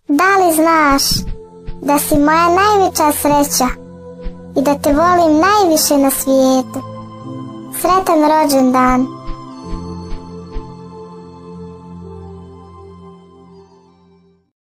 Da li znaš da si moja najveća sreća i da te volim najviše na svijetu? Sretan rođendan!